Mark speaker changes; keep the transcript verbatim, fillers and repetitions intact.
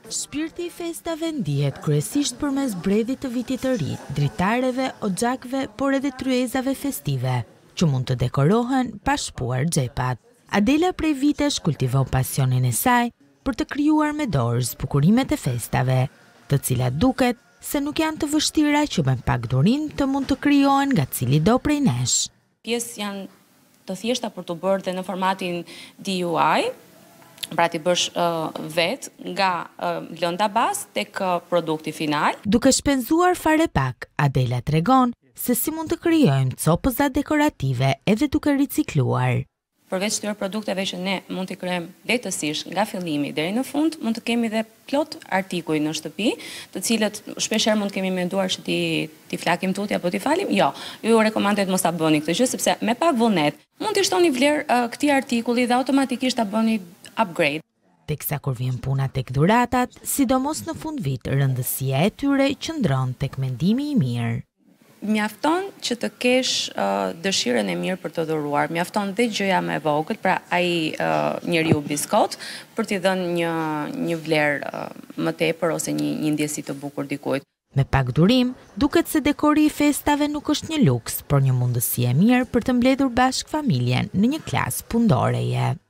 Speaker 1: Shpirti i festave ndihet kryesisht përmes bredhit të vitit të ri, dritareve, oxhakve, por edhe tryezave festive, që mund të dekorohen pa shpuar xhepat. Adela prej vitesh kultivon pasionin e saj për të krijuar me dorë zbukurimet e festave, të cilat duket se nuk janë të vështira që me pak durim të mund të krijohen nga cili do prej nesh.
Speaker 2: Pjesë janë të thjeshta për të bërë dhe në formatin D I Y, pra ti bësh uh, vet nga uh, lënda bazë tek uh, produkti final.
Speaker 1: Duke shpenzuar fare pak, Adela tregon se si mund të krijojmë copëza dekorative edhe duke ricikluar.
Speaker 2: Përveç këtyre produkteve që ne mund t'i krijojmë lehtësisht nga fillimi deri në fund, mund të kemi dhe plot artikuj në shtëpi, të cilët shpeshherë mund të kemi menduar që ti ti flakim tutje apo ti falim. Jo, ju rekomandohet mos ta bëni këtë gjë sepse me pak vullnet mund t'i shtoni vlerë uh, këtij artikulli dhe automatikisht ta bëni upgrade.
Speaker 1: Teksa kur vjen puna tek dhuratat, sidomos në fund vit, rëndësia e tyre qëndron tek mendimi i mirë.
Speaker 2: Mjafton që të kesh uh, dëshirën e mirë për të dhuruar, mjafton dhe gjëja më e vogël, pra ai uh, njeriu biskot, për t'i dhënë një një vlerë uh, më tepër ose një një ndjesi të bukur dikujt.
Speaker 1: Me pak durim, duket se dekori i festave nuk është një luks, por një mundësi e mirë për të mbledhur bashkë familjen në një klasë pundoreje.